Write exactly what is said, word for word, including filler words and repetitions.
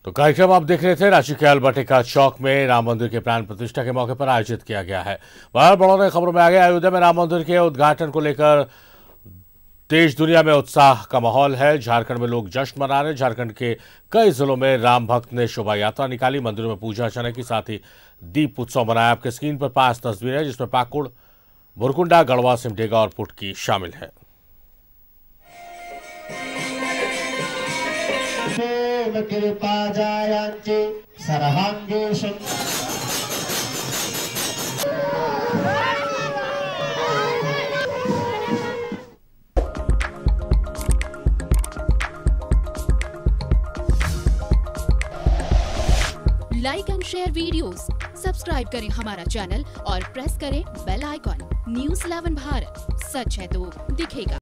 तो कार्यक्रम आप देख रहे थे। रांची के अलबर्टिका चौक में राम मंदिर के प्राण प्रतिष्ठा के मौके पर आयोजित किया गया है। बाहर बड़ों ने खबरों में आगे अयोध्या में राम मंदिर के उद्घाटन को लेकर देश दुनिया में उत्साह का माहौल है। झारखंड में लोग जश्न मना रहे हैं। झारखंड के कई जिलों में राम भक्त ने शोभा यात्रा निकाली, मंदिरों में पूजा अर्चना की, साथ ही दीप उत्सव मनाया। आपके स्क्रीन पर पांच तस्वीरें हैं जिसमें पाकुड़, भुरकुंडा, गढ़वा, सिमडेगा और पुटकी शामिल है। कृपा जायांचे सर्वांगेशं like and share videos, subscribe करें हमारा चैनल और प्रेस करें bell icon. News eleven Bharat, सच है तो दिखेगा।